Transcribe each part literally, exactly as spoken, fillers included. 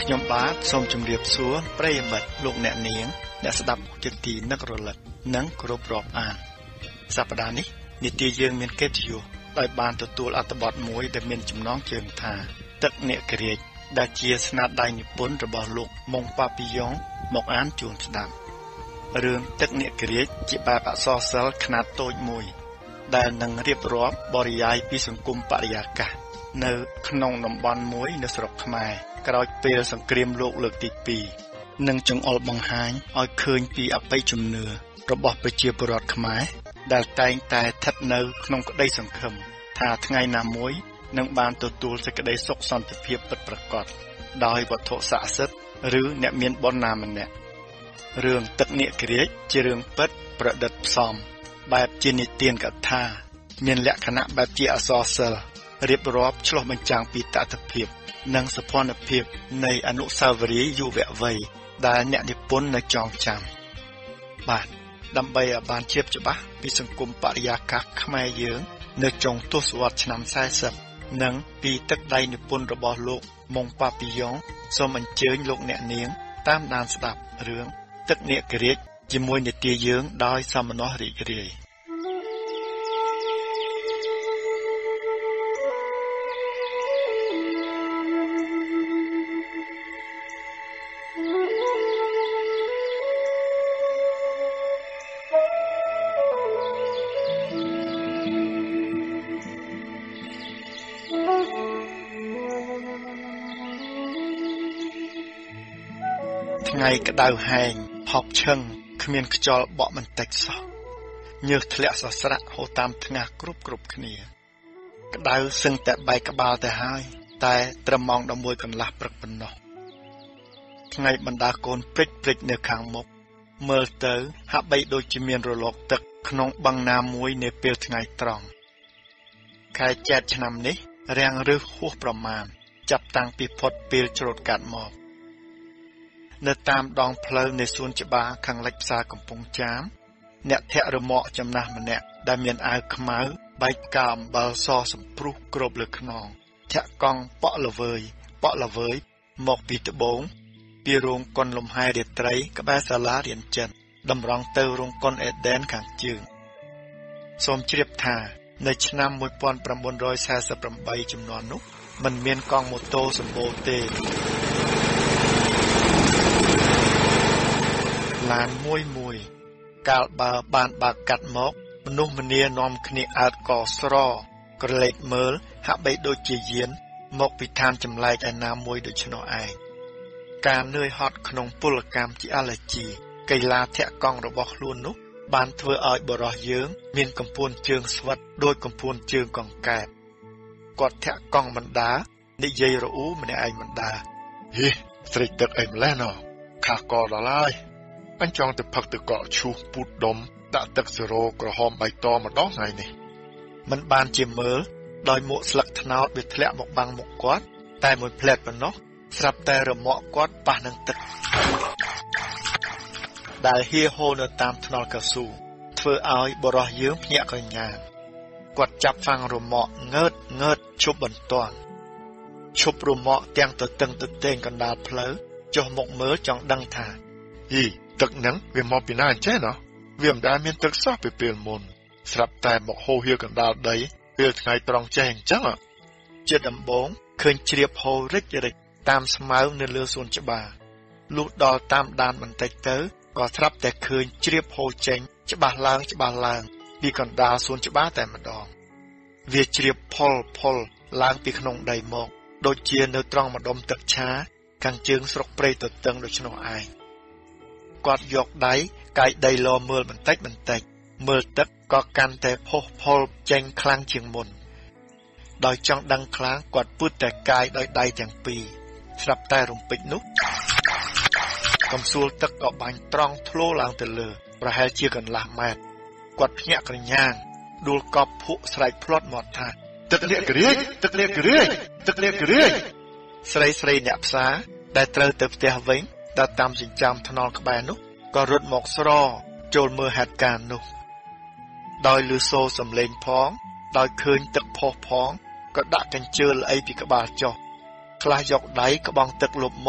ខ្ញុំបាទសូមជម្រាបសួរប្រិយមិត្តលោកអ្នកនាងអ្នកស្ដាប់ជាទីនឹករលឹកនិងគោរពរាប់អានសប្តាហ៍នេះនីតិយើងមានកិត្តិយសដោយបានទទួលអត្ថបទមួយដែលមានចំណងជើងថាទឹកអ្នកក្រៀកដែលជាស្នាដៃនិពន្ធរបស់លោកម៉ុងប៉ាពីយ៉ុងមកអានជូនស្ដាប់រឿងទឹកអ្នកក្រៀកជាបែបអក្សរសិល្ប៍ខ្នាតតូចមួយដែលនឹងរៀបរាប់បរិយាយពីសង្គមបរិយាកាសនៅក្នុងតំបន់មួយនៅស្រុកខ្មែរក្រោយពេលសង្គ្រាមលោកលើកទីពីរនិងចង្អុលបង្ហាញឲ្យឃើញពីអបិយជំនឿរបស់ប្រជាពលរដ្ឋខ្មែរដែលតែងតែស្ថិតនៅក្នុងក្តីសង្ឃឹមថាថ្ងៃណាមួយនឹងបានទទួលសេចក្តីសុខសន្តិភាពពិតប្រាកដដោយវត្ថុស័ក្តិសិទ្ធិឬអ្នកមានបុណ្យណាម្នាក់រឿងទឹកនាគក្រៀកជារឿងពិតប្រឌិតផ្សំបែបជានិទានកថាមានលក្ខណៈបែបជាអក្សរសិល្ប៍រៀបរាប់ឆ្លុះបញ្ចាំងពីតថភាពនិងសភនភាពនៃអនុស្សាវរីយ៍យុវវ័យដែលអ្នកនិពន្ធនៅចងចាំបាទដើម្បីឲ្យបានជ្រាបច្បាស់ពីសង្គមបរិយាកាសខ្មែរយើងនៅចុងទសវត្សរ៍ឆ្នាំសែសិបនិងពីទឹកដៃនិពន្ធរបស់លោកម៉ុងប៉ាពីយ៉ុងសូមអញ្ជើញលោកអ្នកនាងតាមដានស្ដាប់រឿងទឹកនាគក្រៀកជាមួយនីតិយើងដោយសមណោះរីករាយថ្ងៃក្តៅហែងផប់ឈឹងគ្មានខ្យល់បក់បន្តិចសោះញើសធ្លាក់សស្រាក់ហូរតាមថ្ងាសគ្រប់គ្រប់គ្នាក្តៅសឹងតែបែកក្បាលទៅហើយតែត្រឹមម៉ោងដប់មួយកន្លះព្រឹកប៉ុណ្ណោះថ្ងៃបណ្ដាកូនព្រិចព្រិចនៅខាងមុខមើលទៅហាក់បីដូចជាមានរលកទឹកក្នុងបឹងណាមួយនាពេលថ្ងៃត្រង់ខែចេតឆ្នាំនេះរាំងរឹសហួសប្រមាណចាប់តាំងពីផុតពេលច្រូតកាត់មកនៅតាមដងផ្លូវនៃសួនច្បារខាងលិចផ្សារកំពង់ចាមអ្នកធាក់រមាក់ចំណាស់ម្នាក់ដែលមានអាវខ្មៅបែកផ្កាអំបិលសសម្ព្រុះគ្របលើខ្នងធាក់កង់ប៉ក់ល្វើយប៉ក់ល្វើយមកពីត្បូងពីរោងកុនលំហែរាត្រីក្បែរសាលារៀនចិនតម្រង់ទៅរោងកុនអេដែនខាងជើងសូមជ្រាបថានៅឆ្នាំmột nghìn chín trăm bốn mươi támចំនួននោះមិនមានកង់ម៉ូតូសម្បូរទេឡានមួយមួយកាលបើបានបើកកាត់មកមនុស្សម្នានាំគ្នាអើតកស្រក្រឡេកមើលហាក់បីដូចជាយានមកពីឋានចម្លែកឯណាមួយដូច្នោះឯងការនឿយហត់ក្នុងពលកម្មជាអលជីកីឡាធាក់កង់របស់ខ្លួននោះបានធ្វើឲ្យបរិះយើងមានកំពួនជើងស្វិតដូចកំពួនជើងកង្កែបគាត់ធាក់កង់បណ្ដានិយាយរអ៊ូម្នាក់ឯងបណ្ដាហេស្រេចទឹកអីម្លេះណោះខាកដល់ហើយអញចង់ទៅផឹកទឹកកកឈូសពូតដុំដាក់ទឹកសេរ៉ូក្រហមបៃតងម្ដងថ្ងៃនេះมันបានជាមើលដោយមួកស្លឹកត្នោតវាធ្លាក់មកបាំងមុខគាត់តែមួយផ្លែតប៉ុណ្ណោះស្រាប់តែរមាក់គាត់ប៉ះនឹងទឹកដែលហៀហូរនៅតាមថ្នល់កៅស៊ូធ្វើឲ្យបរិះយើងភ្ញាក់កញ្ញាគាត់ចាប់ហ្វាំងរមាក់ងើតងើតឈប់បន្ទាន់ឈប់រមាក់ទាំងទៅតឹងទៅតេងកណ្ដាលផ្លូវចុះមកមើលចង់ដឹងថាហីទឹកហ្នឹងវាមកពីណាអញ្ចឹងណោះវាមិនដែលមានទឹកសោះពីពេលមុនស្រាប់តែមកហូរហៀកណ្ដាលដីពេលថ្ងៃត្រង់ចេះអញ្ចឹងជាដំបូងឃើញជ្រាបហូររិចរិចតាមស្មៅនៅលើសួនច្បារលុះដល់តាមដានបន្តិចទៅក៏ស្រាប់តែឃើញជ្រាបហូរចេញច្បាស់ឡើងច្បាស់ឡើងពីកណ្ដាលសួនច្បារតែម្ដងវាជ្រាបផុលផុលឡើងពីក្នុងដីមកដូចជានៅត្រង់ម្ដុំទឹកឆាខាងជើងស្រុកព្រៃទទឹងដូច្នោះឯងគាត់យកដៃកាយដីលមើលបន្តិចបន្តិចមើលទឹកក៏កាន់តែផុសផុលចេញខ្លាំងជាងមុនដោយចង់ដឹងខ្លាំងគាត់ពូតតែកាយដោយដៃទាំងពីរស្រាប់តែរំពេចនោះកំសួលទឹកក៏បាញ់ត្រង់ធ្លោឡើងទៅលើប្រហែលជាកន្លះម៉ែត្រគាត់ភ្ញាក់ក្រញាងដួលកប់ភក់ស្រែកភ្លាត់មាត់ថាទឹកនាគក្រៀកទឹកនាគក្រៀកទឹកនាគក្រៀកស្រីស្រីអ្នកផ្សារដែលត្រូវទៅផ្ទះវិញដែលតាមចិញ្ចើមថ្នល់ក្បែរនោះក៏រត់មកស្រចូលមើលហេតុការណ៍នោះដោយលឺសូរសំឡេងផងដោយឃើញទឹកផុសផងក៏ដាក់កញ្ជើល្អីពីក្បាលចុះខ្លះយកដៃក្បង់ទឹកលុបមុខ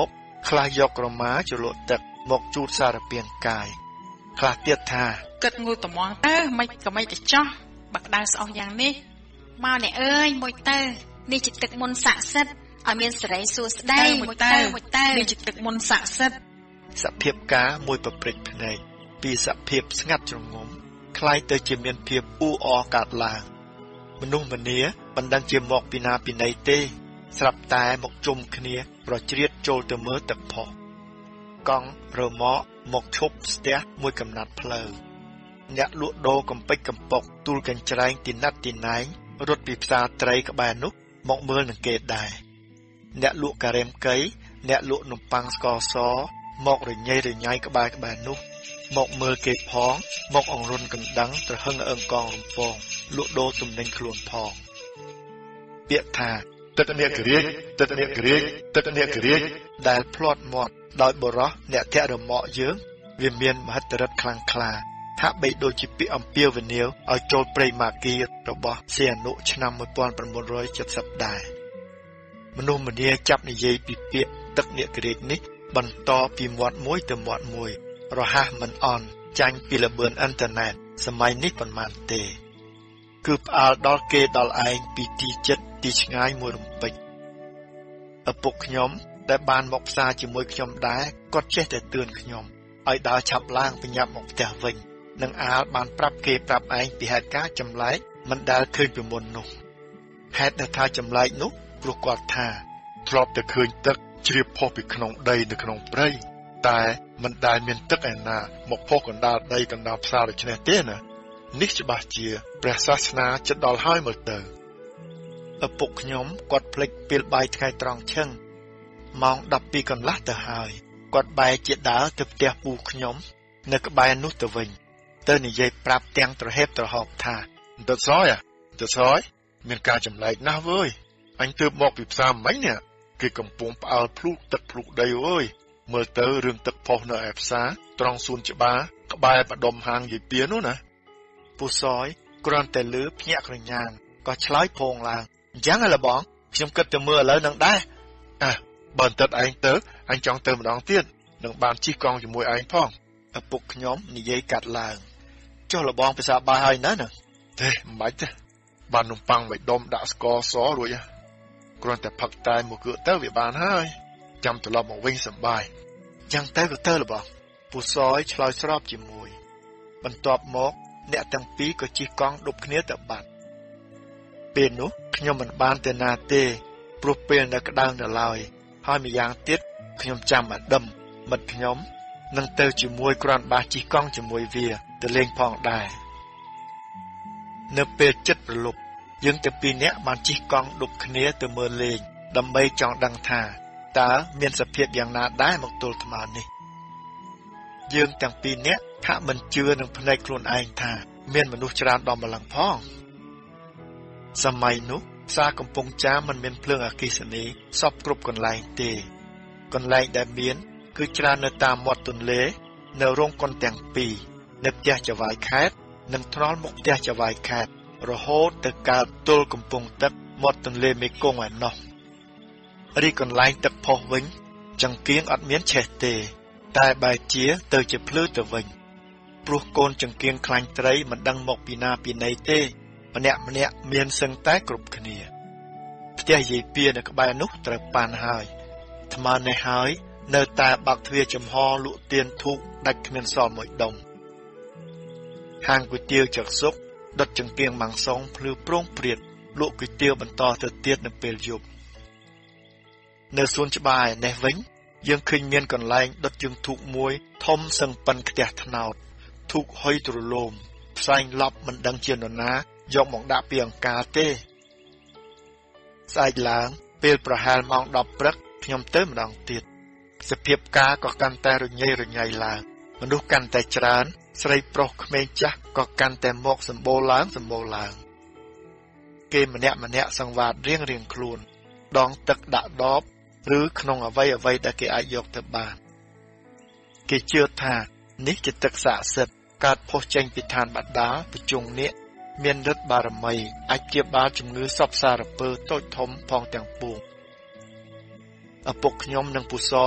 ខ្លះយកក្រមាជលក់ទឹកមកជូតសារពាង្គកាយខ្លះទៀតថាគិតងូតត្មងទៅមិនក៏មិនទៅចោះបើក្តៅស្អុះយ៉ាងនេះមកអ្នកអើយមួយទៅនេះជាទឹកមន្តស័ក្តិសិទ្ធិឲ្យមានសេរីសួស្តីមួយទៅមួយទៅនេះជាទឹកមន្តស័ក្តិសិទ្ធិសភាពការមួយប្រព្រឹត្តភ្នែកពីសភាពស្ងាត់ជ្រងំคล้ายទៅជាមានភាពអ៊ូអរកើតឡើងមនុស្សម្នាមិនដឹងជាមកពីណាពីណីទេស្រាប់តែមកជុំគ្នាប្រជ្រៀតចូលទៅមើលទឹកផុសកង់រមាក់មកឈប់ស្ទះមួយកំណាត់ផ្លូវអ្នកលក់ដូរកំពេចកំពុកទូលកញ្ច្រែងទីណាត់ទីណែងរត់ពីផ្សារត្រីក្បែរនោះមកមើលនឹងគេដែរអ្នកលក់ការ៉េមកៃអ្នកលក់នំប៉័ងស្ករសមករញ៉ៃរញ៉ៃក្បែរក្បែរនោះមកមើលគេផងមកអង្រុនកណ្ដឹងត្រហឹងអើងកងរំពងលក់ដូរទំនិញខ្លួនផងពាក្យថាទឹកអ្នកក្រៀកទឹកអ្នកក្រៀកទឹកអ្នកក្រៀកដែលផ្លាត់មាត់ដោយបរោះអ្នកធាក់រមាក់យើងវាមានមហិទ្ធិឫទ្ធិខ្លាំងក្លាថាបីដូចជាពាក្យអំពាវនាវឲ្យចូលព្រៃម៉ាគីរបស់សៀអនុឆ្នាំmột nghìn chín trăm七mươiដែរមនុស្សម្នាចាប់និយាយពីពាក្យទឹកអ្នកក្រៀកនេះបន្តពីមាត់មួយទៅមាត់មួយរហ័សមិនអន់ចាញ់ពីល្បឿនអ៊ីនធឺណិតសម័យនេះប៉ុន្មានទេគឺផ្អើលដល់គេដល់ឯងពីទីចិត្តទីឆ្ងាយមួយរំពេចឪពុកខ្ញុំដែលបានមកផ្សារជាមួយខ្ញុំដែរគាត់ចេះតែទឿនខ្ញុំឲ្យដើរឆាប់ឡើងបញ្ញាប់មកផ្ទះវិញនឹងអាលបានប្រាប់គេប្រាប់ឯងពីហេតុការណ៍ចម្លែកមិនដែលឃើញពីមុននោះហេតុដែលថាចម្លែកនោះព្រោះគាត់ថាធ្លាប់តែឃើញទឹកជ្រាបផុសពីក្នុងដីនៅក្នុងព្រៃតែមិនដែលមានទឹកឯណាមកផុសកណ្ដាលដីកណ្ដាលផ្សារដូច្នេះទេណានេះច្បាស់ជាព្រះសាសនាចិត្តដល់ហើយមើលទៅឪពុកខ្ញុំគាត់ភ្លេចពេលបាយថ្ងៃត្រង់ឈឹងម៉ោងដប់ពីរកន្លះទៅហើយគាត់បែរជាដើរទៅផ្ទះពូខ្ញុំនៅក្បែរនោះទៅវិញទៅនិយាយប្រាប់ទាំងត្រហេបត្រហប់ថាទៅស្រយទៅស្រយមានការចម្លែកណាស់វើយអញទើបមកពីផ្សារមិញនេះគេកំពុងផ្អើលភ្លុកទឹកភ្លុកដីអើយមើលទៅរឿងទឹកផុសនៅឯផ្សារត្រង់សួនច្បារក្បែរបដុំហាងយាយពៀននោះណាពូសយគ្រាន់តែលឺភ្ញាក់ក្រញាំក៏ឆ្លើយភងឡើងអញ្ចឹងហ៎បងខ្ញុំគិតទៅមើលឥឡូវនឹងដែរអះបើបន្តិចឯងទៅអញចង់ទៅម្ដងទៀតនឹងបានជិះកង់ជាមួយឯងផងឪពុកខ្ញុំនិយាយកាត់ឡើងចុះលបងភាសាបាយហើយណាណាទេមិនបាច់ទេបាននំប៉័ងមួយដុំដាក់ស្ករសរួចហ៎គ្រាន់តែផឹកតែមួយគឿកទៅវាបានហើយចាំត្រឡប់មកវិញសប្បាយចឹងទៅក៏ទៅលបងពូសយឆ្លើយស្របជាមួយបន្ទាប់មកអ្នកទាំងពីរក៏ជិះកង់ដប់គ្នាទៅបាត់ពេលនោះខ្ញុំមិនបានទៅណាទេព្រោះពេលនៅក្តៅនៅឡើយហើយម្យ៉ាងទៀតខ្ញុំចាំអាដឹមមិត្តខ្ញុំនឹងទៅជាមួយគ្រាន់បាសជិះកង់ជាមួយវាទៅលេងផងដែរនៅពេលចិត្តប្រលប់យើងទាំងពីរនាក់បានជិះកង់ដប់គ្នាទៅមើលលេងដើម្បីចង់ដឹងថាតើមានសភាពយ៉ាងណាដែរមកទល់ថ្មនេះយើងទាំងពីរនាក់ថាមិនជឿនឹងភ្នែកខ្លួនឯងថាមានមនុស្សច្រើនដល់ម្លឹងផងសម័យនោះផ្សារកំពង់ចាមមិនមានភ្លើងអគ្គិសនីសពគ្រប់កន្លែងទេកន្លែងដែលមានគឺច្រើននៅតាមមាត់ទន្លេនៅរោងកុនទាំងពីរនៅផ្ទះចវាយខេត្តនិងថ្នល់មុខផ្ទះចវាយខេត្តរហូតទៅកើតទល់កំពង់ទឹកមាត់ទន្លេមេគង្គឯណោះរីកន្លែងទឹកផុសវិញចង្គៀងអត់មានឆេះទេតែបែរជាទៅជាភ្លឺទៅវិញព្រោះកូនចង្គៀងខ្លាញ់ត្រីមិនដឹងមកពីណាពីណីទេម្នាក់ម្នាក់មានសឹងតែគ្រប់គ្នាផ្ទះយាយពៀនៅក្បែរនោះត្រូវប៉ាន់ហើយថ្មនេះហើយនៅតែបាក់ទ្វារចំហលក់ទៀនធូបដាច់គ្មានសល់មួយដុំហាងគុយទាវចកសុកដុតចង្គៀងម៉ាំងសុងភ្លឺប្រងព្រាតលក់គុយទាវបន្តទៅទៀតនៅពេលយប់នៅសួនច្បារនេះវិញយើងឃើញមានកន្លែងដុតជើងធូបមួយធំសឹងប៉ិនខ្ទះថ្នោតធូបហុយទ្រលោមផ្សែងឡប់មិនដឹងជានរណាយកមកដាក់ពីអង្ការទេស្អែកឡើងពេលប្រហែលម៉ោងដប់ព្រឹកខ្ញុំទៅម្ដងទៀតសភាពការក៏កាន់តែរញ៉េរញ៉ៃឡើងមនុស្សកាន់តែច្រើនស្រីប្រុសក្មេងចាស់ក៏កាន់តែមកសម្បូរឡើងសម្បូរឡើងគេម្នាក់ម្នាក់សង្វាតរៀងរៀងខ្លួនដងទឹកដាក់ដបឬក្នុងអ្វីអ្វីដែលគេអាចយកទៅបានគេជឿថានេះជាទឹកស័ក្តិសិទ្ធិកើតផុសចេញពីឋានបដាលប្រជុងនេះមានឫទ្ធិបារមីអាចព្យាបាលជំងឺសពសារពើតូចធំផងទាំងពួងឪពុកខ្ញុំនិងពូសយ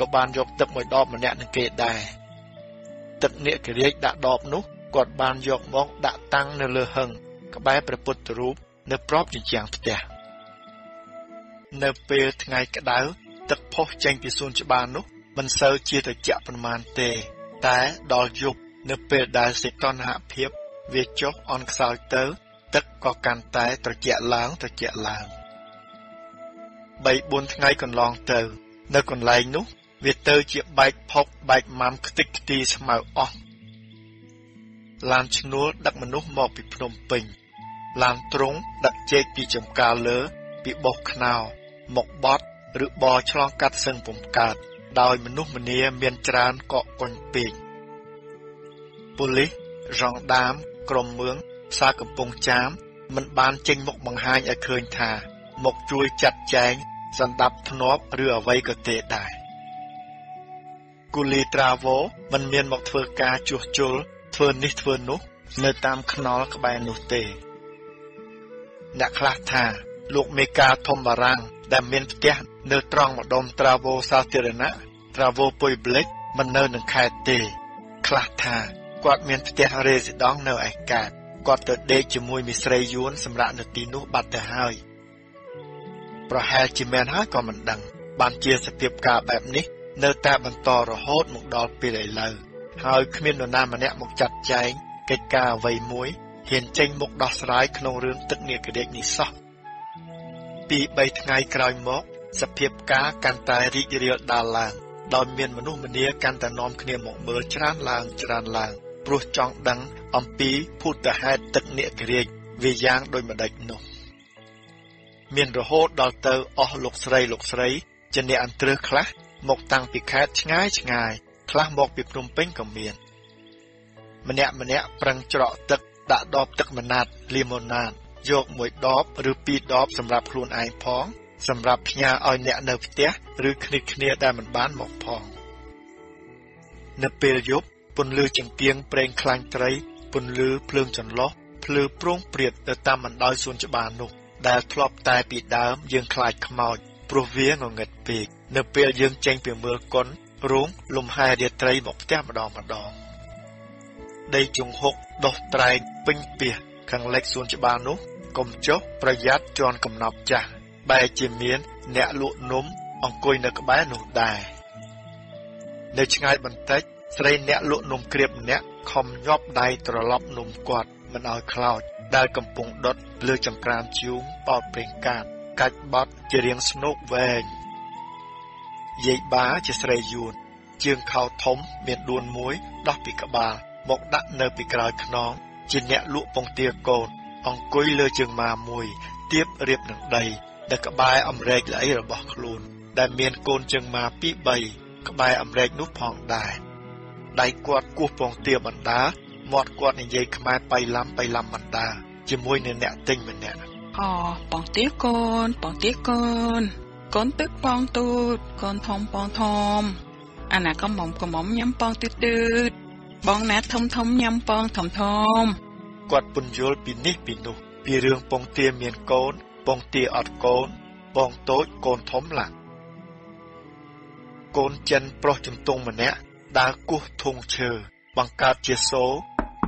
ក៏បានយកទឹកមួយដបម្នាក់នឹងគេដែរទឹកនាគរាជដាក់ដបនោះគាត់បានយកមកដាក់តាំងនៅលើហឹងក្បែរព្រះពុទ្ធរូបនៅប្របជញ្ជាំងផ្ទះនៅពេលថ្ងៃក្តៅទឹកផុសចេញពីសួនច្បារនោះមិនសូវជាត្រជាក់ប៉ុន្មានទេតែដល់យប់នៅពេលដែលសេចក្ដីហភាពវាចុះអន់ខ្សោយទៅទឹកក៏កាន់តែត្រជាក់ឡើងត្រជាក់ឡើងបីបួនថ្ងៃកន្លងទៅនៅកន្លែងនោះវាទៅជាបែកផុកបែកម៉ាំខ្ទេចខ្ទីស្មៅអស់ឡានឈ្នួលដឹកមនុស្សមកពីភ្នំពេញឡានទ្រុងដឹកចេកពីចំការលើពីបោះខ្នោមកបត់ឬបរឆ្លងកាត់សឹងពុំកើតដោយមនុស្សម្នាមានច្រើនកកកុញពេកប៉ូលីសរងដាមក្រុមមឿងផ្សារកំពង់ចាមមិនបានចេញមកបង្ហាញឲ្យឃើញថាមកជួយចាត់ចែងសន្តាប់ធ្នាប់ឬអ្វីក៏ទេដែរគូលីត្រាវ៉ូមិនមានមកធ្វើការជួសជុលធ្វើនេះធ្វើនោះនៅតាមខ្នល់ក្បែរនោះទេអ្នកខ្លះថាលោកមេការធំបារាំងដែលមានផ្ទះនៅត្រង់ម្ដុំត្រាវ៉ូសាធារណៈត្រាវ៉ូពុយប្លេកមិននៅនឹងខេត្តទេខ្លះថាគាត់មានផ្ទះរេស៊ីដង់នៅឯកែបគាត់ទៅដេកជាមួយមីស្រីយួនសម្រាប់នៅទីនោះបាត់ទៅហើយប្រហែលជាមែនហើយក៏មិនដឹងបានជាសភាពការបែបនេះនៅតែបន្តរហូតមកដល់ពេលឥឡូវហើយគ្មាននរណាម្នាក់មកចាត់ចែងកិច្ចការអ្វីមួយហ៊ានចេញមុខដោះស្រាយក្នុងរឿងទឹកនាគរាជនេះសោះពីបីថ្ងៃក្រោយមកសភាពការកាន់តែរីករាលដាលឡើងដោយមានមនុស្សម្នាកាន់តែនាំគ្នាមកមើលច្រើនឡើងច្រើនឡើងព្រោះចង់ដឹងអំពីភូតហេតុទឹកនាគរាជវាយ៉ាងដូចម្ដេចនោះមានរហូតដល់ទៅអស់លោកស្រីលោកស្រីជាអ្នកអន្ត្រឹសខ្លះមកតាំងពីខេត្តឆ្ងាយឆ្ងាយខ្លះមកពីភ្នំពេញក៏មានម្នាក់ម្នាក់ប្រឹងច្រកទឹកដាក់ដបទឹកម៉ាណាតលីម៉ូណាតយកមួយដបឬពីរដបសម្រាប់ខ្លួនឯងផងសម្រាប់ផ្ញើឲ្យអ្នកនៅផ្ទះឬគ្នាគ្នាដែលមិនបានមកផងនៅពេលយប់ពន្លឺចង្កៀងប្រេងខ្លាញ់ត្រីពន្លឺភ្លើងចន្លុះភ្លឺប្រងព្រាតទៅតាមបណ្ដោយសួនច្បារនោះដែលធ្លាប់តែពីដើមយើងខ្លាចខ្មោចព្រោះវាងងឹតពេកនៅពេលយើងចេញពីមើលកុនរោងលំហែរាត្រីមកផ្ទះម្ដងម្ដងដីជង្ហុកដោះត្រែងពេញពីខាងលិចសួនច្បារនោះកុំចុះប្រយ័ត្នជន់កំណប់ចាស់បែរជាមានអ្នកលក់នំអង្គុយនៅក្បែរនោះដែរនៅឆ្ងាយបន្តិចស្រីអ្នកលក់នំក្រៀបម្នាក់ខំញាប់ដៃត្រឡប់នំគាត់មិនឲ្យខ្លោចដែលកំពុងដុតលើចង្ក្រានជូងបោតប្រេងកាតកាច់បត់ជារាងស្នូកវែងយាយបាជាស្រីយួនជើងខោធំមានដួនមួយដោះពីក្បាលមកដាក់នៅពីក្រោយខ្នងជាអ្នកលក់ពងទាកូនអង្គុយលើជើងម៉ាមួយទៀបរៀបនឹងដីនៅក្បែរអម្រែកល្អីរបស់ខ្លួនដែលមានកូនជើងម៉ាពីរបីក្បែរអម្រែកនោះផងដែរដៃគាត់គោះពងទាបណ្ដាមាត់គាត់និយាយខ្មែរបៃឡាំបៃឡាំបណ្ដាជាមួយនឹងអ្នកទិញម្នាក់អូពងទាកូនពងទាកូនកូនទឹកពងទូតកូនធំពងធំអាណាកំមុំកំមុំញ៉ាំពងទឺតៗបងណាធំធំញ៉ាំពងធំធំគាត់ពន្យល់ពីនេះពីនោះពីរឿងពងទាមានកូនពងទាអត់កូនពងតូចកូនធំឡាកូនចិនប្រុសជំទង់ម្នាក់ដើរគោះធុងឈើបង្កើតជាសូរ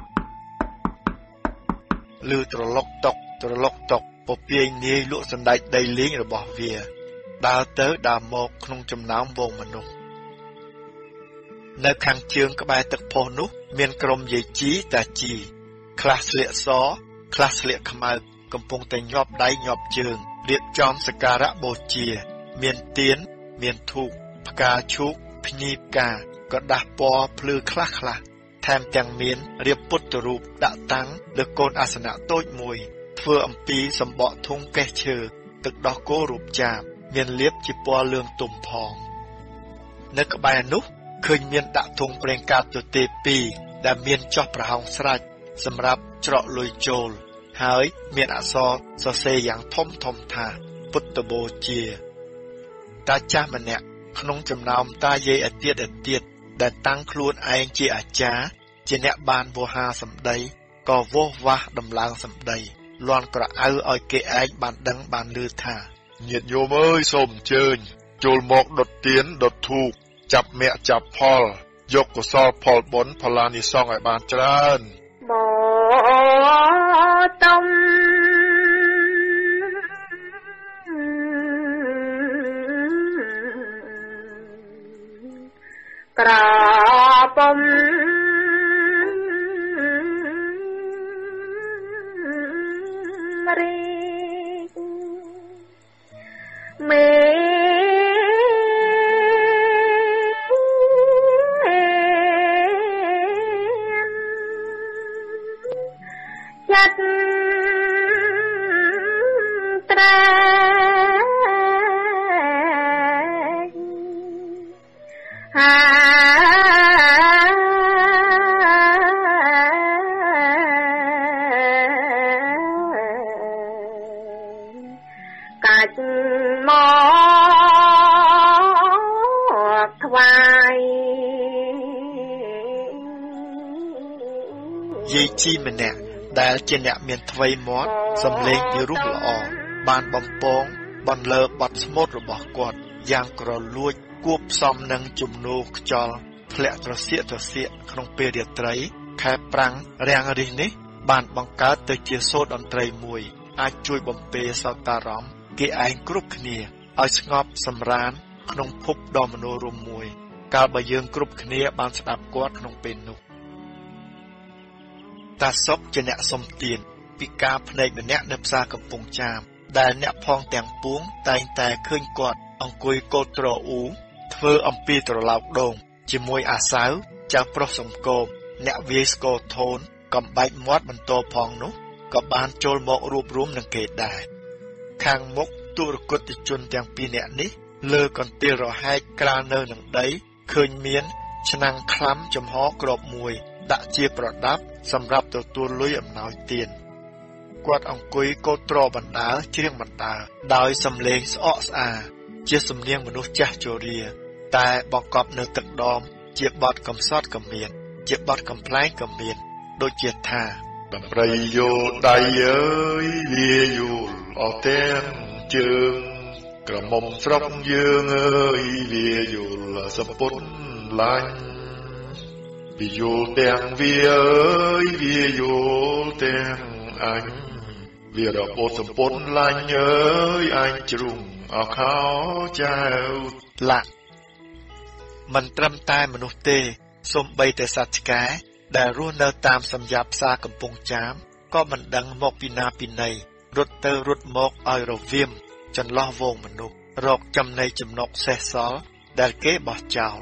លឺត្រឡុកតុកត្រឡុកតុកពពាយនាយលក់សណ្ដែកដីលេងរបស់វាដើរទៅដើរមកក្នុងចំណោមវងមនុស្សនៅខាងជើងក្បែរទឹកផុសនោះមានក្រុមយាយជីតាជីខ្លះស្លៀកសខ្លះស្លៀកខ្មៅកំពុងតែញាប់ដៃញាប់ជើងរៀបចំសក្ការបូជាមានទៀនមានធូបផ្កាឈូកភ្ញីផ្កាក៏ដាស់ពណ៌ភ្លឺខ្លះខ្លះថែមទាំងមានរៀបពុទ្ធរូបដាក់តាំងលើកូនអាសនៈតូចមួយធ្វើអំពីសម្បកធុងកេះឈើទឹកដោះគោរូបចាបមានលាបជាពណ៌លឿងទុំផងនៅក្បែរនោះឃើញមានដាក់ធុងប្រេងកាតទទេពីរដែលមានចោះប្រហោងស្រាច់សម្រាប់ច្រកលុយចូលហើយមានអក្សរសរសេរយ៉ាងធំធំថាពុទ្ធបូជាតាចាស់ម្នាក់ក្នុងចំណោមតាយាយអាទៀតអាទៀតដែលតាំងខ្លួនឯងជាអាចារ្យជាអ្នកបានវោហាសម្ដីក៏វោះវាស់ដំឡើងសម្ដីលាន់ក្រអៅឲ្យគេឯងបានដឹងបានឮថាញាតិញោមអើយសូមអញ្ជើញចូលមកដុតទៀនដុតធូបចាប់មគ្គចាប់ផលយកកុសលផលបុណ្យផល្លានិសង្ឃឲ្យបានច្រើនបតំក្រពំរីមេចិត្តត្រែហាកាច់មកថ្វាយយាយជីម្នាក់ដែលជាអ្នកមានថ្វីមាត់សំឡេងពីរោះល្អបានបំពងបន្លឺបទស្មូតរបស់គាត់យ៉ាងក្រលួចគួបផ្សំនឹងជំនោរខ្យល់ធ្លាក់ត្រសៀកត្រសៀកក្នុងពេលរាត្រីខែប្រាំងរាំងរិះនេះបានបង្កើតទៅជាសូរតន្ត្រីមួយអាចជួយបំពេសោតារម្មណ៍គេឯងគ្រប់គ្នាឲ្យស្ងប់សម្រានក្នុងភពដ៏មនោរម្យមួយកាលបើយើងគ្រប់គ្នាបានស្ដាប់គាត់ក្នុងពេលនោះតាសុកជាអ្នកសុំទានពីការភ្នែកម្នាក់នៅផ្សារកំពង់ចាមដែលអ្នកផងទាំងពួងតែងតែឃើញគាត់អង្គុយកោតត្រអ៊ូធ្វើអំពីត្រឡោកដូងជាមួយអាសៅចៅប្រុសសំគមអ្នកវាយស្គរធូនកំបែកមាត់បន្តផងនោះក៏បានចូលមករួបរวมនឹងគេដែរខាងមុខទុរគតជនទាំងពីរនាក់នេះលើកន្ទិលរហែកក្រាលនៅនឹងដីឃើញមានឆ្នាំងខ្លាំចំហក្របមួយដាក់ជាប្រដាប់សម្រាប់ទទួលលុយអំណោយទានគាត់អង្គុយកោតត្របណ្ដើច្រៀងបណ្ដើដោយសំឡេងស្អកស្អាជាសំនៀងមនុស្សចាស់ជរាតែបង្កប់នៅទឹកដមជាបទកំសត់កំមានជាបទកំ pl ែងកំមានដូចជាថាដំរីយល់ដៃអើយវាយល់អត់ទាំងជើងក្រមុំស្រុកយើងអើយវាយល់សំពុនឡាញ់វាយល់ទាំងវាអើយវាយល់ទាំងអញវារបូតសំពុនឡាញ់អើយអញជ្រុងអោខោចៅឡាក់មិនត្រឹមតែមនុស្សទេសូម្បីតែសត្វឆ្កែដែលរស់នៅតាមសម្យាបផ្សារកំពង់ចាមក៏មិនដឹងមកពីណាពីណីរត់ទៅរត់មកឲ្យរវាមចន្លោះវងមនុស្សរកចំណីចំណុកសេះសល់ដែលគេបោះចោល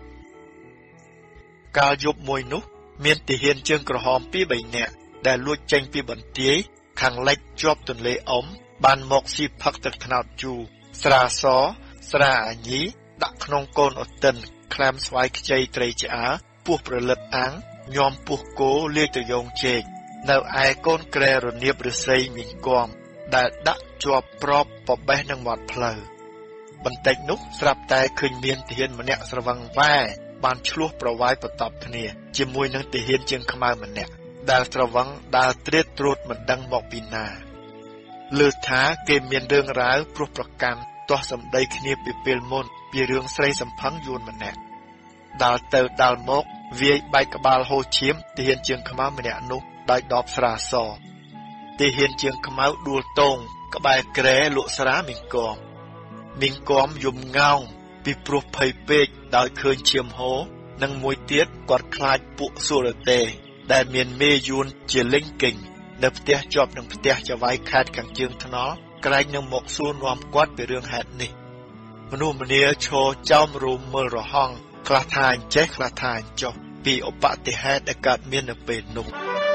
កាលយប់មួយនោះមានទាហានជើងក្រហមពីរបីនាក់ដែលលួចចេញពីបន្ទាយខាងលិចជាប់ទន្លេអ៊ំបានមកស៊ីផឹកទឹកត្នោតជូរស្រាសស្រាអាញីដាក់ក្នុងកូនអទិនក្លាមស្វាយខ្ចីត្រីឆ្អើពោះប្រលិតអាំងញោមពោះគោលាយទៅយងជែកនៅឯកូនក្រែរនៀបឫស្សីមីងគំដែលដាក់ជាប់ប្របបបេះនឹងមាត់ផ្លូវបន្តិចនោះស្រាប់តែឃើញមានទាហានម្នាក់ស្រវឹងវ៉ែបានឆ្លោះប្រវាយបន្ទាប់គ្នាជាមួយនឹងទាហានជើងខ្មៅម្នាក់ដែលស្រវឹងដើរត្រៀតត្រួតមិនដឹងមកពីណាលើថាគេមានរឿងរ៉ាវព្រោះប្រកាន់ទាស់សម្ដីគ្នាពីពេលមុនពីរឿងស្រីសំផឹងយួនម្នាក់ដើរទៅដើរមកវាយបែកក្បាលហូរឈាមទាហានជើងខ្មៅម្នាក់នោះដោយដបស្រាសទាហានជើងខ្មៅដួលតងក្បែរក្រែលក់ស្រាមីងគំមីងគំយំងោងពីព្រោះភ័យពេកដោយឃើញឈាមហូរនិងមួយទៀតគាត់ខ្លាចពួកសូរតេដែលមានមេយួនជាលេងកិញនៅផ្ទះជាប់នឹងផ្ទះចៅហ្វាយខេត្តខាងជើងថ្នល់ក្រែងនឹងមកសួរនាំគាត់ពីរឿងហេតុនេះមនុស្សម្នាឈរចោមរូមមើលរហ័ងខ្លះថាអញ្ចេះខ្លះថាអញ្ចោះពីឧបតិហេតុដែលកើតមាននៅពេលនោះ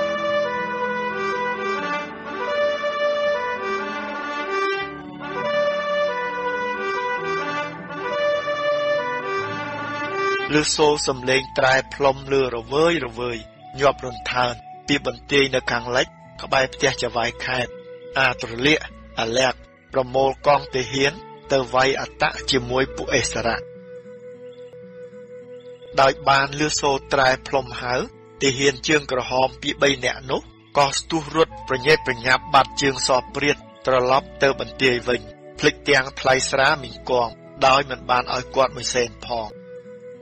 លើសូរសំឡេងត្រែផ្លុំលើរវើយរវើយញាប់រន្ធើនពីបន្ទាយនៅខាងលិចក្បែរផ្ទះចៅហ្វាយខេត្តអាត្រលៀកអាលែកប្រមូលកងទាហានទៅវាយអត្តៈជាមួយពួកអេសរៈដោយបានលឺសូរត្រែផ្លុំហៅទាហានជើងក្រហមពីរបីនាក់នោះក៏ស្ទុះរត់ប្រញេតប្រញាប់បាត់ជើងសព្រាតត្រឡប់ទៅបន្ទាយវិញភ្លេចទាំងថ្លៃស្រាមីងគំដោយមិនបានឲ្យគាត់មួយសេនផង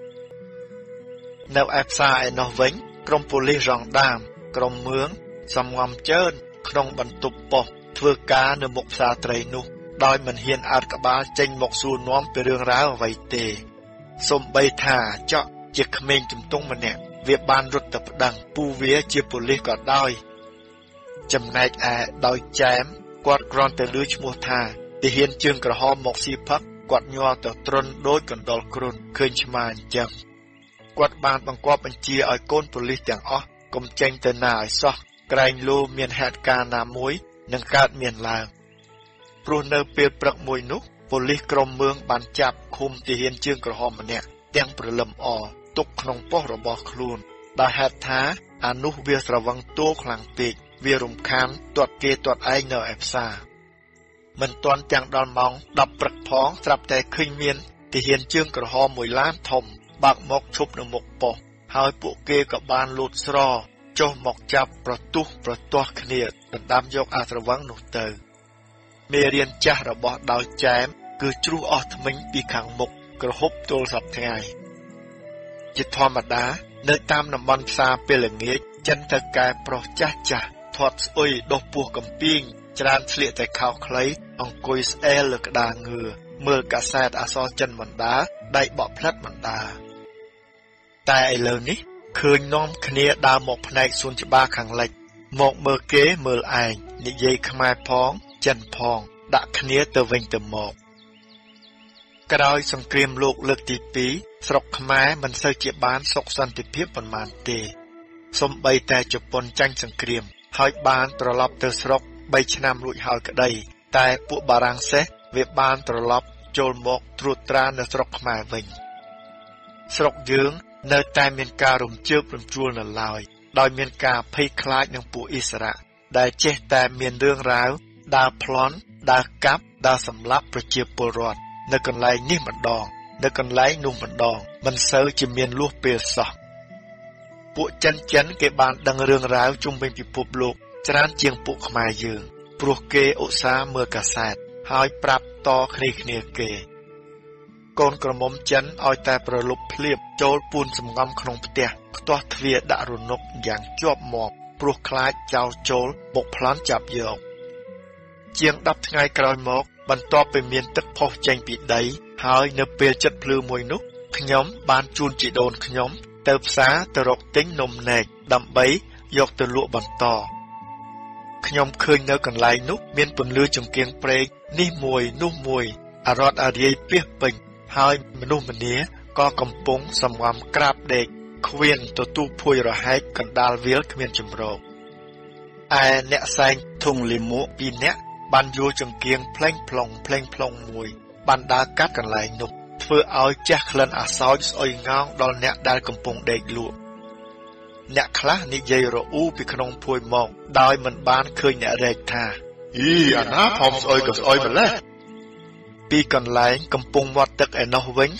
នៅឯផ្សារឯនោះវិញក្រុមប៉ូលីសរងដាមក្រុមមឿងសំងំជើនក្នុងបន្ទប់ប៉ុស្តិ៍ធ្វើការនៅមុខផ្សារត្រីនោះដោយមិនហ៊ានអើតក្បាលចេញមកសួរនាំពីរឿងរ៉ាវអ្វីទេសូម្បីថាចော့ជាក្មេងជំទង់ម្នាក់វាបានរត់ទៅប្តឹងពូវាជាប៉ូលីសក៏ដោយចំណែកឯដោយចែមគាត់គ្រាន់តែឮឈ្មោះថាទាហានជើងក្រហមមកស៊ីផឹកគាត់ញ័រទៅទ្រុនដូចកណ្ដុរគ្រុនឃើញឆ្មាអញ្ចឹងគាត់បានបង្គាប់បញ្ជាឲ្យកូនប៉ូលីសទាំងអស់កុំចេញទៅណាឲ្យសោះក្រែងលោមានហេតុការណ៍ណាមួយនឹងកើតមានឡើងព្រោះនៅពេលព្រឹកមួយនោះប៉ូលីសក្រុមមឿងបានចាប់ឃុំទាហានជើងក្រហមម្នាក់ទាំងព្រលឹមអទុកក្នុងប៉ុស្តិ៍របស់ខ្លួនដោយហេតុថាអានោះវាស្រវឹងតួខ្លាំងពេកវារំខានទាត់គេទាត់ឯងនៅឯផ្សារមិនទាន់ទាំងដល់ម៉ោងដប់ព្រឹកផងស្រាប់តែឃើញមានទាហានជើងក្រហមមួយឡានធំបើកមកឈប់នៅមុខប៉ុស្តិ៍ហើយពួកគេក៏បានលូតស្រចុះមកចាប់ប្រទុះប្រទាស់គ្នាដណ្ដើមយកអាស្រវឹងនោះទៅមេរៀនចាស់របស់ដោយចែមគឺជ្រុះអស់ថ្មិញពីខាងមុខក្រហប់ទល់សប្តាហ៍ជាធម្មតានៅតាមតំបន់ផ្សារពេលល្ងាចចិនទៅកែប្រុសចាស់ចាស់ធាត់ស្អុយដុសពោះកំពីងច្រើនស្លៀកតែខោខ្លីអង្គុយស្អែលលើក្តារងឿមើលកាសែតអក្សរចិនបណ្ដាដៃបក់ផ្លិតបណ្ដាតែឥឡូវនេះឃើញនាំគ្នាដើរមកផ្នែកសួនច្បារខាងលិចមកមើលគេមើលឯងនិយាយខ្មែរផងចិនផងដាក់គ្នាទៅវិញទៅមកក្រោយសង្គ្រាមលោកលើកទីពីរស្រុកខ្មែរមិនសូវជាបានសុខសន្តិភាពប៉ុន្មានទេសូម្បីតែជប៉ុនចាញ់សង្គ្រាមហើយបានត្រឡប់ទៅស្រុកបីឆ្នាំរួចហើយក្តីតែពួកបារាំងសេះវាបានត្រឡប់ចូលមកត្រួតត្រានៅស្រុកខ្មែរវិញស្រុកយើងនៅតែមានការរំជើបរំជួលនៅឡើយដោយមានការភ័យខ្លាចនឹងពួកអ៊ីស្រាអែលដែលចេះតែមានរឿងរ៉ាវដើរប្លន់ដើរកាប់ដើរសម្លាប់ប្រជាពលរដ្ឋនៅកន្លែងនេះម្ដងនៅកន្លែងនោះម្ដងមិនសូវជាមានលួសពេលសោះពួកចិនចិនគេបានដឹងរឿងរ៉ាវជុំវិញពិភពលោកច្រើនជាងពួកខ្មែរយើងព្រោះគេឧស្សាហ៍មើលកាសែតហើយប្រាប់តគ្នាគ្នាគេកូនក្រមុំចិនឲ្យតែប្រលប់ភ្លៀបចូលពួនសំងំក្នុងផ្ទះខ្ទាស់ទ្វារដាក់រនុកយ៉ាងជាប់មាត់ព្រោះខ្លាចចោរចូលបុកប្លន់ចាប់យកជាងដប់ថ្ងៃក្រោយមកបន្ទាប់ពីមានទឹកផុសចេញពីដីហើយនៅពេលចិត្តភ្លឺមួយនោះខ្ញុំបានជូនជីដូនខ្ញុំទៅផ្សារទៅរកទិញនំនែកដើម្បីយកទៅលក់បន្តខ្ញុំឃើញនៅកន្លែងនោះមានពន្លឺចង្គៀងព្រែកនេះមួយនោះមួយអរត់អរាយពាសពេញហើយមនុស្សម្នាក៏កំពុងសំងំក្រាបដេកខ្វៀនទទួលភួយរហែកកណ្ដាលវាលគ្មានចម្រោកឯអ្នកសែងធុងលីមួកពីរនាក់បានយួរចង្គៀងផ្លេងផ្លុងផ្លេងផ្លុងមួយបានដើរកាត់កន្លែងនោះធ្វើឲ្យជះក្លិនអាសោចស្អុយងោងដល់អ្នកដែលកំពុងដេកលក់អ្នកខ្លះនិយាយរអ៊ូពីក្នុងភួយមកដោយមិនបានឃើញអ្នករែកថាអីអាណាធំស្អុយក៏ស្អុយម្ល៉េះពីកន្លែងកំពុងមាត់ទឹកឯនោះវិញ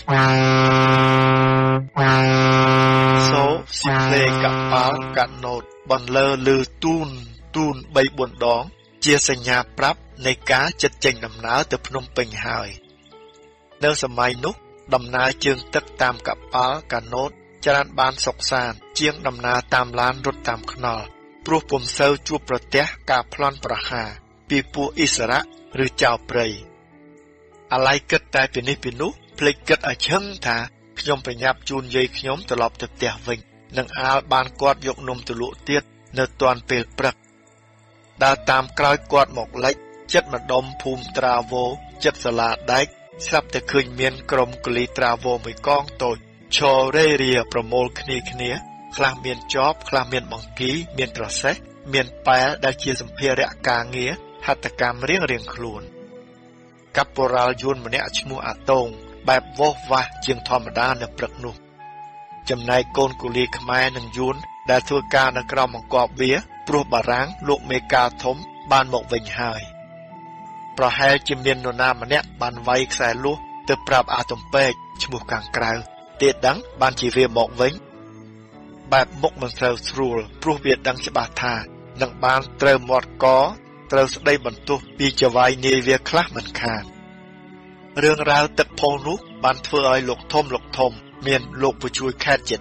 សូស៊ីផ្លេកប៉ាល់កាណូតបន្លឺលឺទូនទូនបីបួនដងជាសញ្ញាប្រាប់នៃការចិត្តចេញដំណើរទៅភ្នំពេញហើយនៅសម័យនោះដំណើរជើងទឹកតាមកប៉ាល់កាណូតច្រើនបានសុខសាន្តជាងដំណើរតាមឡានរត់តាមខ្នល់ព្រោះពុំសូវជួបប្រទះការប្លន់ប្រហារពីពួកអ៊ីស្រាអែលឬចៅព្រៃអាឡ័យគិតតែពីនេះពីនោះភ្លេចគិតឲ្យឈឹងថាខ្ញុំប្រញាប់ជូនយាយខ្ញុំត្រឡប់ទៅផ្ទះវិញនឹងអាលបានគាត់យកនំទៅលក់ទៀតនៅទាន់ពេលព្រឹកដើរតាមក្រោយគាត់មកលិចចិត្តម្ដុំភូមិត្រាវោចិត្តសាលាដែកស្រាប់តែឃើញមានក្រុមកលីត្រាវោមួយកងតូចឈររេរាប្រមូលគ្នាគ្នាខ្លះមានចបខ្លះមានបង្គីមានត្រសេះមានប៉ែលដែលជាសម្ភារៈការងារហត្ថកម្មរៀងរៀងខ្លួនកាប៉ូរ៉ាល់យួនម្នាក់ឈ្មោះអាតូងបែបវោសវាសជាងធម្មតានៅព្រឹកនោះចំណែកកូនកូលីខ្មែរនិងយួនដែលធ្វើការនៅក្រោមបង្គាប់វាព្រោះបារាំងលោកមេការធំបានមកវិញហើយប្រហែលជាមាននរណាម្នាក់បានវាយខ្សែលួសទៅប្រាប់អាទំពេកឈ្មោះខាងក្រៅទៀតដឹងបានជាវាមកវិញបែបមុខមិនត្រូវស្រួលព្រោះវាដឹងច្បាស់ថានឹងបានត្រូវមាត់កត្រូវស្ដីបន្ទោសពីចវាយនាយវាខ្លះមិនខានរឿងរ៉ាវទឹកផុសនោះបានធ្វើឲ្យលោកធំលោកធំមានលោកពជួយខេត្តជាដើម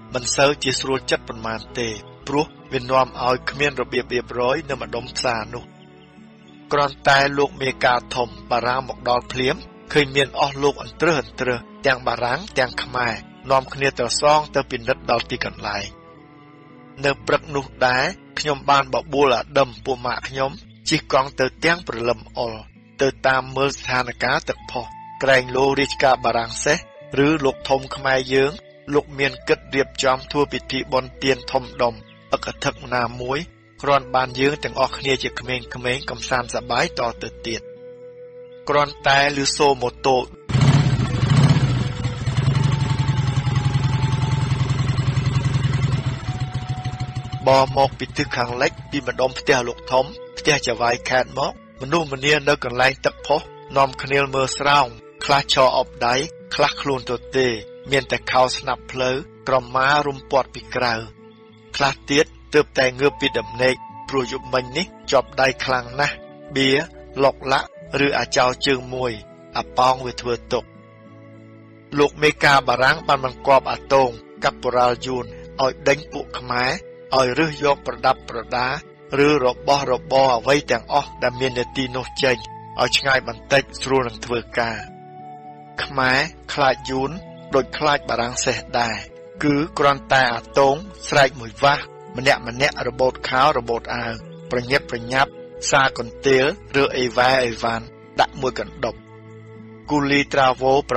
មិនសូវជាស្រួលចិត្តប៉ុន្មានទេព្រោះវានាំឲ្យគ្មានរបៀបរៀបរយនៅម្ដុំផ្សារនោះគ្រាន់តែលោកមេការធំបារាំងមកដល់ភ្លាមឃើញមានអស់លោកអន្ត្រឹសអន្ត្រឹសទាំងបារាំងទាំងខ្មែរនាំគ្នាត្រសងទៅពិនិត្យដល់ទីកន្លែងនៅព្រឹកនោះដែរខ្ញុំបានបបួលអាដឹមពួកម៉ាក់ខ្ញុំជិះកង់ទៅទាំងព្រលឹមអុលទៅតាមមើលស្ថានភាពទឹកផុសក្រែងលោរាជការបារាំងសេះឬលោកធំខ្មែរយើងលោកមានគិតរៀបចំធ្វើពិធីបុណ្យទានធំដុំអកធឹកណាមួយគ្រាន់បានយើងទាំងអស់គ្នាជាក្មេងៗកំសាន្តសប្បាយតទៅទៀតគ្រាន់តែឮសូរម៉ូតូបមកពីទិសខាងលិចពីម្ដុំផ្ទះលោកធំផ្ទះចវាយខេតមកមនុស្សម្នានៅកន្លែងទឹកផុសនាំគ្នាមើលស្រោងខ្លះឈរអបដៃខ្លះខ្លួនទទេមានតែខោស្នាប់ភ្លៅក្រមារុំពាត់ពីក្រៅខ្លះទៀតទើបតែងើបពីដំណេកព្រោះយប់មិញនេះជាប់ដៃខ្លាំងណាស់បៀឡុកឡាក់ឬអាចោជើងមួយអាប៉ោងវាធ្វើទុកលោកមេការបារាំងបានបង្គាប់អាតូងកាប៉ូរ៉ាល់យួនឲ្យដេញពួកខ្មែរឲ្យរើសយកប្រដាប់ប្រដាឬរបស់របរអ្វីទាំងអស់ដែលមាននៅទីនោះចេញឲ្យឆ្ងាយបន្តិចស្រួលនឹងធ្វើការខ្មែរខ្លាចយួនដូចខ្លាចបារាំងសេះដែរគឺគ្រាន់តែអាតូងស្រែកមួយវាស់ម្នាក់ម្នាក់របូតខោរបូតអាវប្រញាប់ប្រញាប់សាកន្ទេលឬអេវ៉ែអេវ៉ាន់ដាក់មួយកណ្ដប់គូលីត្រាវ៉ូ6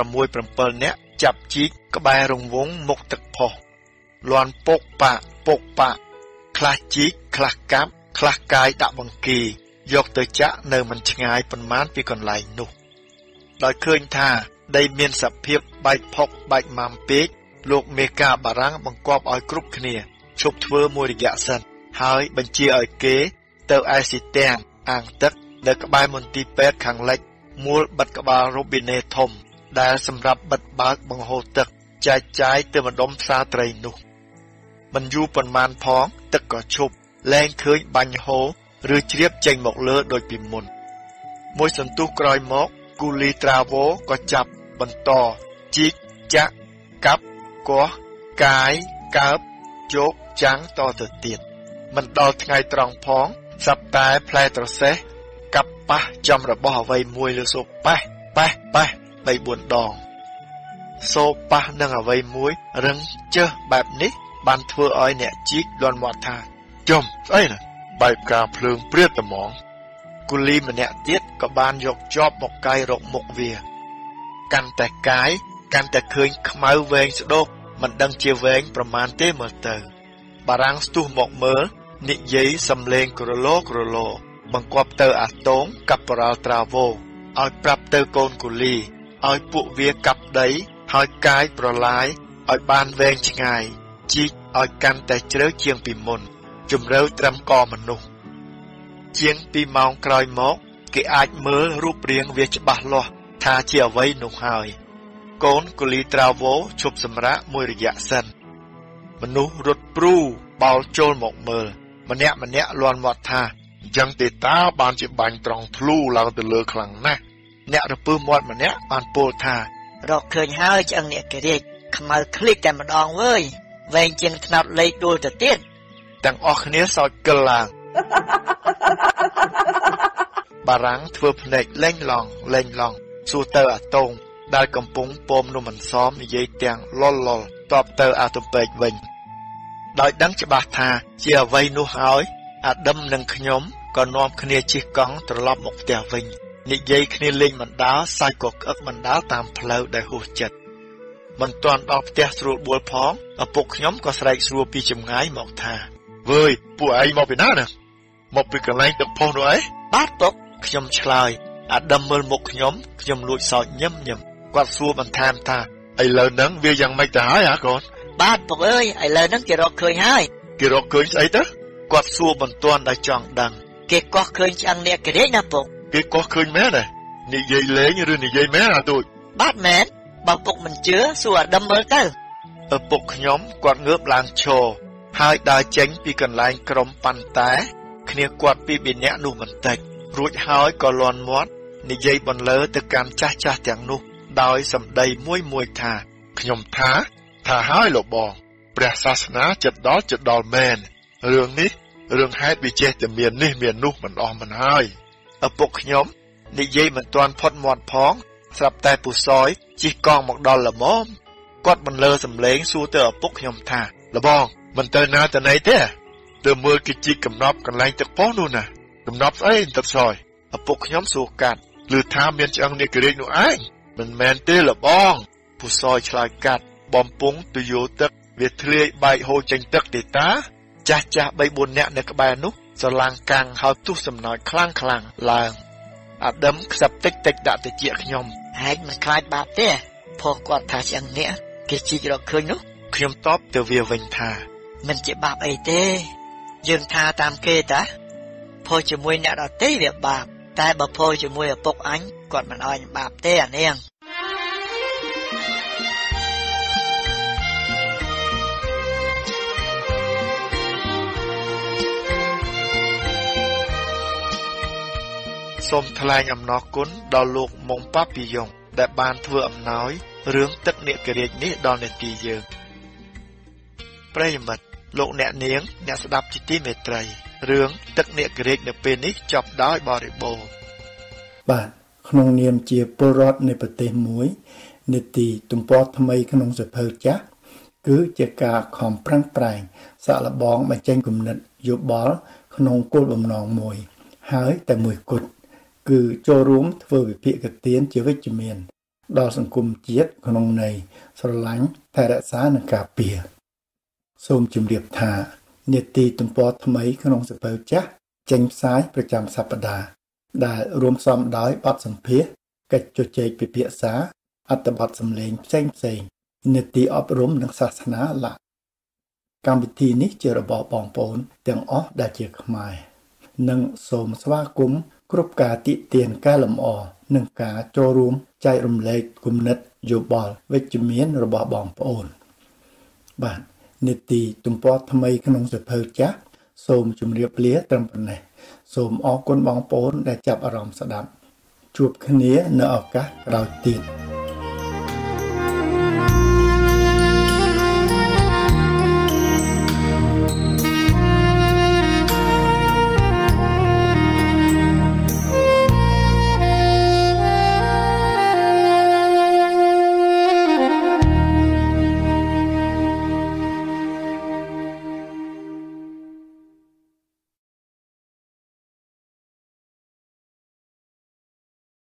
7នាក់ចាប់ជីកក្បែររង្វង់មុខទឹកផុសលន់ពុកប៉ាពុកប៉ាខ្លះជីកខ្លះកាប់ខ្លះកាយដាក់បង្គីយកទៅចាក់នៅមិនឆ្ងាយប៉ុន្មានពីកន្លែងនោះដោយឃើញថាដីមានសភាពបែកផុកបែកម៉ាំពេកលោកមេការបារាំងបង្គាប់ឲ្យគ្រប់គ្នាឈប់ធ្វើមួយរយៈសិនហើយបញ្ជាឲ្យគេទៅឯស៊ីទាំងអាងទឹកនៅក្បែរមន្ទីរពេទ្យខាងលិចមួលបិទក្បាលរ៉ូប៊ីណេធំដែលសម្រាប់បិទបើកបង្ហូរទឹកចែកចាយទៅម្ដុំផ្សារត្រីនោះមិនយូរប៉ុន្មានផងទឹកក៏ឈប់លែងឃើញបាញ់ហូរឬជ្រាបចេញមកលើដូចពីមុនមួយសន្ទុះក្រោយមកគូលីត្រាវ៉ូក៏ចាប់បន្តជីកចាក់កាប់គាស់កាយកើបជោកចាំងតទៅទៀតមិនដល់ថ្ងៃត្រង់ផងសັບតែផ្លែត្រសេះកាប់ប៉ះចំរបស់អ្វីមួយលើសូប៉ះប៉ះប៉ះបីបួនដងសូប៉ះនឹងអ្វីមួយរឹងជើសបែបនេះបានធ្វើឲ្យអ្នកជីកលន់មាត់ថាចំស្អីណាបែបការភ្លើងព្រាតត្មងគូលីម្នាក់ទៀតក៏បានយកជាប់មកកាយរកមុខវាកាន់តែកាយកាន់តែឃើញខ្មៅវែងស្ដោកមិនដឹងជាវែងប្រមាណទេមើលទៅបារាំងស្ទុះមកមើលនិយាយសំឡេងក្រឡោក្រឡោបង្គាប់ទៅអាតូងកាប៉ូរ៉ាល់ត្រាវ៉ូឲ្យប្រាប់ទៅកូនគូលីឲ្យពួកវាកាប់ដីហើយកាយប្រឡាយឲ្យបានវែងឆ្ងាយជីកឲ្យកាន់តែជ្រៅជាងពីមុនជម្រៅត្រឹមកមនុស្សជាងពីម៉ោងក្រោយមកគេអាចមើលរូបរាងវាច្បាស់លាស់ថាជាអ្វីនោះហើយកូនគូលីត្រាវ៉ូឈប់សម្រាកមួយរយៈសិនមនុស្សរត់ព្រូបោលចូលមកមើលម្នាក់ម្នាក់លាន់មាត់ថាអញ្ចឹងទេតាបានជាបាញ់ត្រង់ធ្លូឡើងទៅលើខ្លាំងណាស់អ្នករពឹសមាត់ម្នាក់បានពោលថារកឃើញហើយឆ្អឹងអ្នកគិរិចខ្មៅคลิกតែម្ដងវើយវែងជាងថ្នោតលេខដួលទៅទៀតទាំងអស់គ្នាសោចកិលឡើងបារាំងធ្វើភ្នែកលេងឡងលេងឡងសួរទៅអាតូងដែលកំពុងពំនំមិនសមនិយាយទាំងលលលតបទៅអាទំពេកវិញដោយដឹងច្បាស់ថាជាអ្វីនោះហើយអាដឹមនិងខ្ញុំក៏នាំគ្នាជិះកង់ត្រឡប់មកផ្ទះវិញនិយាយគ្នាលេងបណ្ដាលសាច់ក៏ក្អឹកបណ្ដាលតាមផ្លូវដែលហួសចិត្តមិនទាន់ដល់ផ្ទះស្រួលបួលផងឪពុកខ្ញុំក៏ស្រែកស្រួលពីចម្ងាយមកថាវើយពួកឯងមកពីណាណាមកពីកន្លែងទឹកផុសនោះឯងបាទពុកខ្ញុំឆ្លើយអាដឹមមើលមុខខ្ញុំខ្ញុំលួចសើចញឹមញឹមគាត់សួរបន្ថែមថាឥឡូវហ្នឹងវាយ៉ាងម៉េចទៅហើយហ៎កូនបាទពុកអើយឥឡូវហ្នឹងគេរកឃើញហើយគេរកឃើញស្អីទៅគាត់សួរបន្ទាន់ដែលចង់ដឹងគេកោះឃើញឆ្អឹងអ្នកគិរិចណាពុកគេកោះឃើញមែនទេនិយាយលេងឬនិយាយមែនអាទូចបាទមែនបើពុកមិនជឿសួរអាដឹមមើលទៅឪពុកខ្ញុំគាត់ងើបឡើងឈរហើយដើរចេញពីកន្លែងក្រុមប៉ាន់តែគ្នាគាត់ពីរនាក់នោះបន្តិចរួចហើយក៏លន់មាត់និយាយបន្លឺទៅកាន់ចាស់ចាស់ទាំងនោះដោយសម្ដីមួយមួយថាខ្ញុំថាថាហើយលោកបងព្ព្រះសាសនាចិត្តដល់ចិត្តដល់មែនរឿងនេះរឿងហេតុវាចេះតែមាននេះមាននោះមិនអស់មិនហើយឪពុកខ្ញុំនិយាយមិនទាន់ផុតមាត់ផងស្រាប់តែពូសយជិះកង់មកដល់ល្មមគាត់បន្លឺសំឡេងសួរទៅឪពុកខ្ញុំថាលបងមិនទៅណាទៅណីទេទៅមើលគេជីកកំណប់កន្លែងទឹកពោះនោះណាកំណប់ស្អីទឹកសយឪពុកខ្ញុំសួរកាត់ឮថាមានឆ្អឹងនាគរាជនោះឯងមិនមែនទេលបងពូសយឆ្លើយកាត់បំពង់ទៅយោទឹកវាធ្លាយបែកហូរចេញទឹកទេតាចាស់ចាស់បីបួននាក់នៅក្បែរនោះស្រឡាំងកាំងហើយទុះសំណោចខ្លាំងខ្លាំងឡើងអាដើមខ្សឹបតិចតិចដាក់ទៅជាខ្ញុំហែកមិនខ្លាចបាបទេផុសគាត់ថាឆ្អឹងនេះគេជីករកឃើញនោះខ្ញុំតបទៅវាវិញថាមិនជាបាបអីទេយើងថាតាមគេតាផុសជាមួយអ្នកដទៃវាបាបតែបើផុសជាមួយឪពុកអញគាត់មិនឲ្យបាបទេអានាងសូមថ្លែងអំណរគុណដល់លោកមុងប៉ាពីយ៉ុងដែលបានធ្វើអំណោយរឿងទឹកនាគរាជនេះដល់នេតិយើងប្រិយមិត្តលោកអ្នកនាងអ្នកស្ដាប់ជាទីមេត្រីរឿងទឹកនាគរាជនៅពេលនេះចប់ដោយបរិបូរណ៍បាទក្នុងនាមជាពលរដ្ឋនៃប្រទេសមួយនេតិទំព័រថ្មីក្នុងសភៅចាស់គឺជាការខំប្រឹងប្រែងសាកល្បងបញ្ចេញគំនិតយោបល់ក្នុងគោលបំណងមួយហើយតែមួយគត់គឺចូលរួមធ្វើវិភាគទានជាវិជ្ជមានដល់សង្គមជាតិក្នុងន័យស្រឡាញ់ថែរក្សានិងការពារសូមជម្រាបថានេតិទំព័រថ្មីក្នុងសភៅចាស់ចេញផ្សាយប្រចាំសប្តាហ៍ដែលរួមផ្សំដោយបទសម្ភាសន៍កិច្ចជជែកពិភាក្សាអត្ថបទសម្លេងផ្សេងផ្សេងនេតិអប់រំនិងសាសនាឡៈកម្មវិធីនេះជារបស់បងប្អូនទាំងអស់ដែលជាខ្មែរនិងសូមស្វាគមន៍គ្រប់ការតិទានកែលម្អនិងការចូលរួមចែករំលែកគំនិតយោបល់វិជ្ជមានរបស់បងប្អូនបាទនេតិទំព័រថ្មីក្នុងសភៅចាស់សូមជម្រាបលាត្រឹមប៉ុណ្ណេះសូមអរគុណបងប្អូនដែលចាប់អារម្មណ៍ស្ដាប់ជួបគ្នានៅឱកាសក្រោយទៀត